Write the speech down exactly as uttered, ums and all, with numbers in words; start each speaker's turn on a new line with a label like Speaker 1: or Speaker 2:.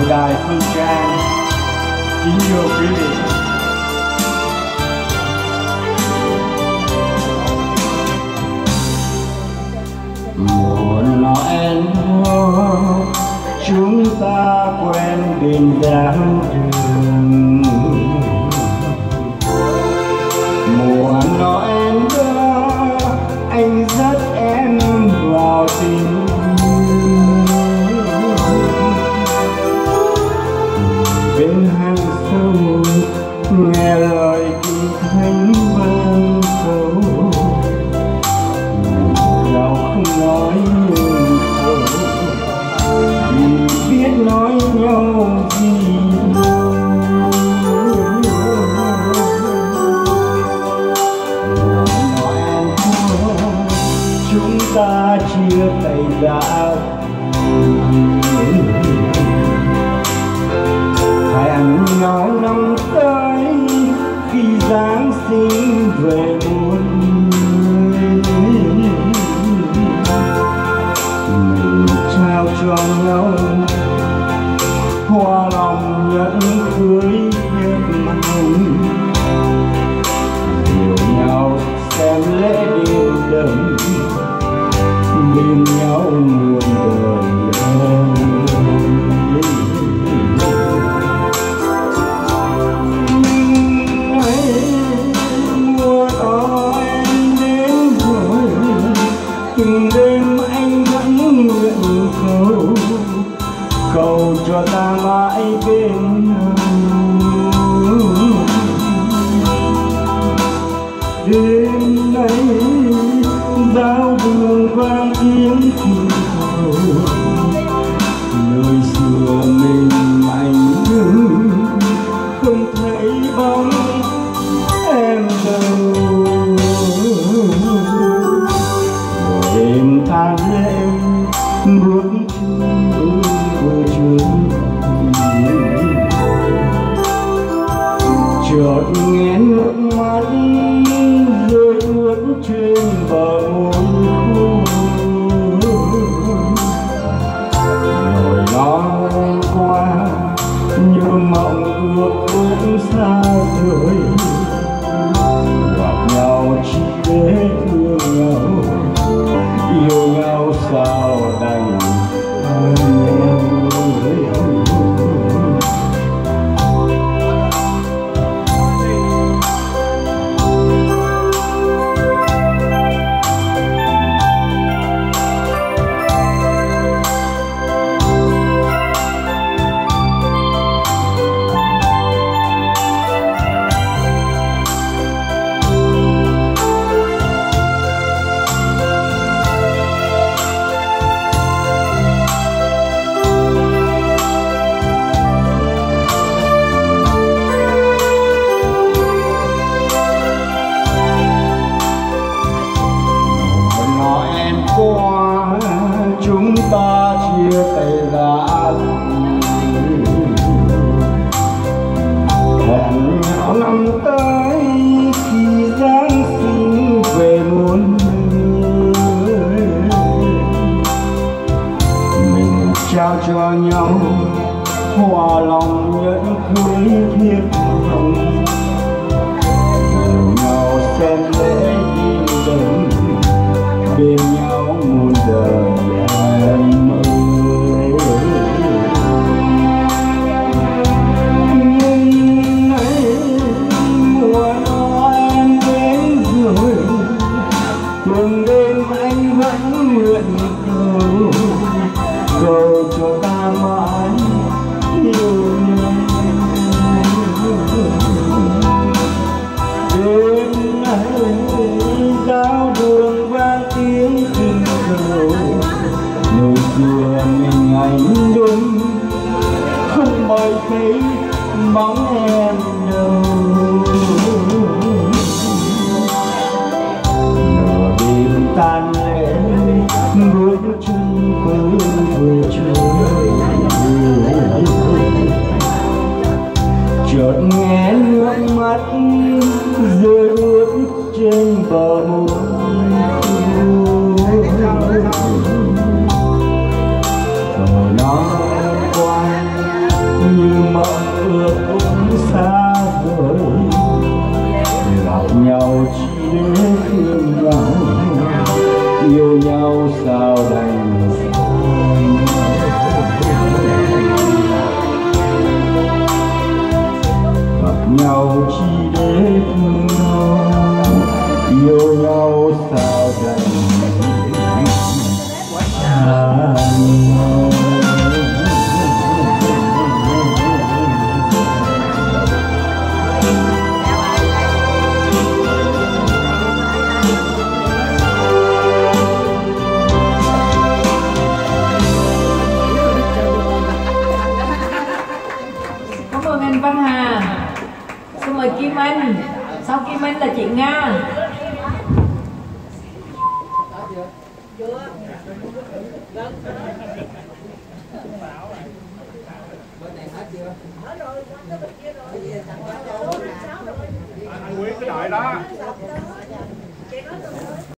Speaker 1: đài Phương Trang. Kính thưa quý vị, mùa Noel chúng ta quen bên dáng đường. Mùa Noel đó anh dắt em vào tình bên hàng sông, nghe lời kinh thánh vang câu, nhau không nói nhưng thôi, vì biết nói nhau gì. Noel chúng ta chia tay đã, hẹn nhau năm tới khi Giáng sinh về muôn người. Mình trao cho nhau hoa lòng nhẫn cưới hết mong, hiểu nhau xem lễ đêm đậm, bên nhau muôn đời. Từng đêm anh vẫn nguyện cầu, cầu cho ta mãi bên nhau. Đêm nay giao đường vang tiếng thì thầu, nơi xưa mình anh đứng không thấy bóng em đâu. Đêm tan đêm bước chân vừa chân, chợt nghe nước mắt rơi ướt trên bờ môi khô. Rồi nó qua như mộng ước ước xa rồi, gặp nhau chỉ để thương nhau, yêu nhau sao đành nhau. Qua chúng ta chia tay đã, hẹn nhau năm tới khi Giáng sinh về muôn người. Mình trao cho nhau hoa lòng nhẫn cưới thiết lòng, hiểu nhau xem lễ đi đến bên nhau muôn đời em ơi. Nhưng nay mùa Noel đến rồi, từng đêm anh vẫn nguyện cầu, cầu cho ta mãi yêu nhau. Đêm nay giao đường vang tiếng tình cầu, nơi xưa mình anh đúng không mời thấy bóng em đâu. Nửa đêm tan lễ bước chân vừa vừa trời, chợt nghe nước mắt rơi ướt trên bờ môi. Rồi nó qua
Speaker 2: Minh. Sau Kim Minh là chị Nga.
Speaker 3: Anh Quý cái đợi đó.